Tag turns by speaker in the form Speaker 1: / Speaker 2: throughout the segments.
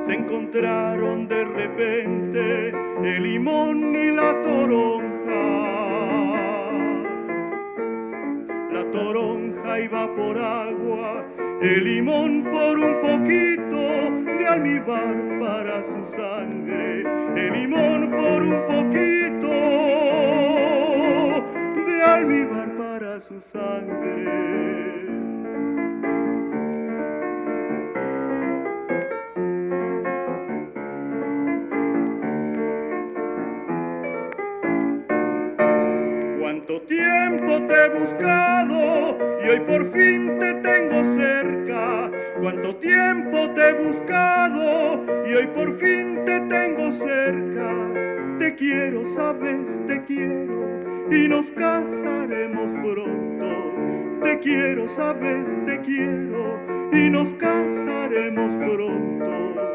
Speaker 1: se encontraron de repente el limón y la toronja. La toronja iba por agua, el limón por un poquito de almíbar para su sangre, el limón por un poquito de almíbar para su sangre. Cuánto tiempo te he buscado y hoy por fin te tengo cerca. Cuánto tiempo te he buscado y hoy por fin te tengo cerca. Te quiero, sabes, te quiero y nos casaremos pronto. Te quiero, sabes, te quiero y nos casaremos pronto.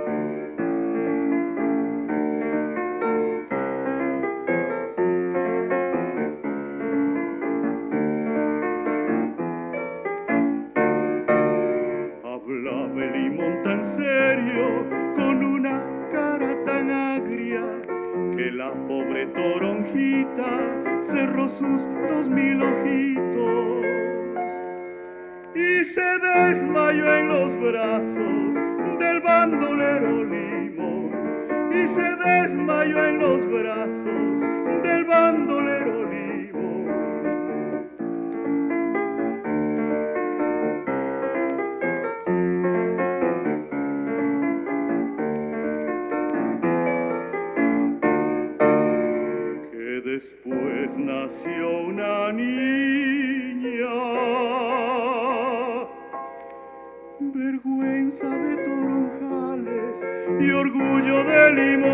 Speaker 1: Hablaba el limón tan serio, con una cara tan agria, que la pobre toronjita cerró sus 2000 ojitos y se desmayó en los brazos del bandolero limón, y se desmayó en los brazos del bandolero limón. Después nació una niña, vergüenza de toronjales y orgullo de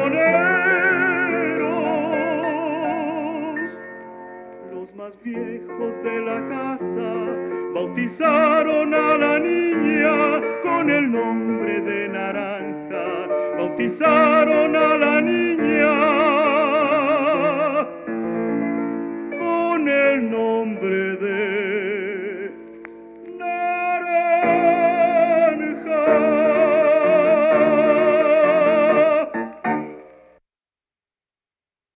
Speaker 1: limoneros. Los más viejos de la casa bautizaron a la niña con el nombre de Naranja, bautizaron a la niña con el nombre de